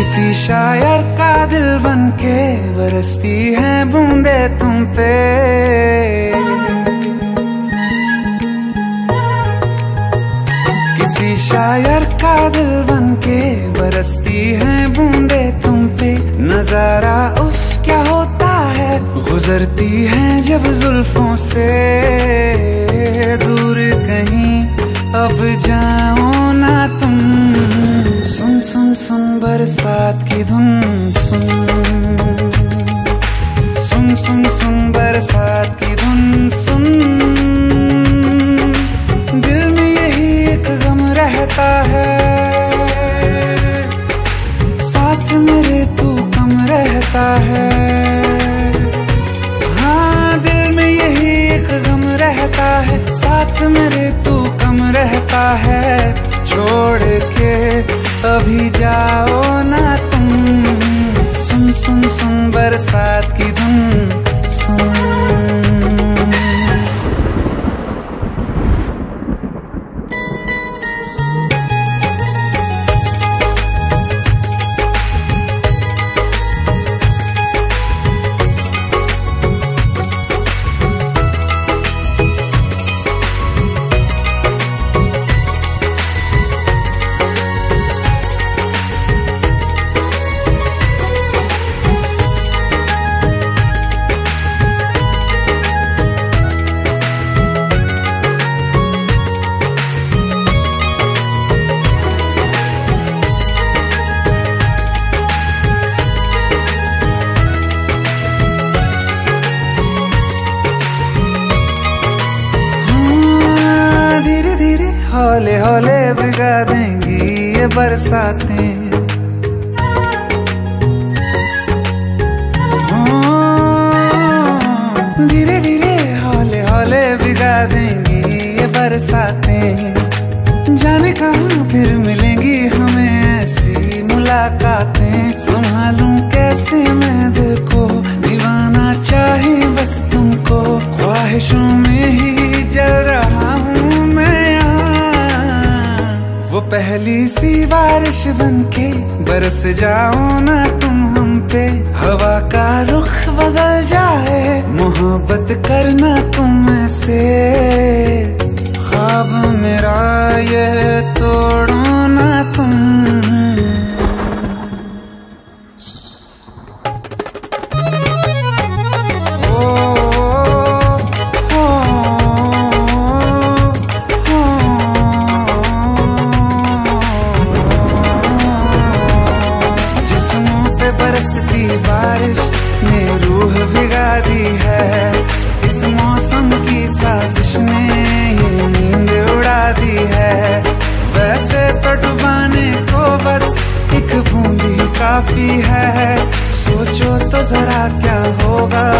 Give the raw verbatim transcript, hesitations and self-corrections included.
किसी शायर का दिल बनके बरसती हैं बूंदे तुम पे। किसी शायर का दिल बनके बरसती हैं बूंदे तुम पे। नजारा उफ क्या होता है, गुजरती हैं जब जुल्फों से। दूर कहीं अब जाओ ना तुम, सुन सुन सुन बरसात की धुन। सुन सुन सुन सुन बरसात की धुन। सुन दिल में यही एक गम रहता है, साथ मेरे तू कम रहता है। हाँ दिल में यही एक गम रहता है, साथ मेरे तू कम रहता है। छोड़ के अभी जाओ ना तुम, सुन सुन सुन बरसात की धुन। सुन हौले हौले भिगा देंगी ये बरसातें। धीरे धीरे हौले हौले भिगा देंगी ये बरसातें। जाने कहाँ फिर मिलेंगी हमें ऐसी मुलाकातें। संभालूं कैसे मैं दिल को, दीवाना चाहे बस तुमको। ख्वाहिशों में ही जल रहा हूँ मैं यहाँ। वो पहली सी बारिश बनके बरस जाओ ना तुम हम पे। हवा का रुख बदल जाए, मोहब्बत करना तुम से। ख्वाब मेरा ये तोड़ो ना तुम। बरसती बारिश ने रूह भिगा दी है। इस मौसम की साजिश ने ये नींद उड़ा दी है। वैसे तो डुबाने को बस एक बूंद ही काफी है। सोचो तो जरा क्या होगा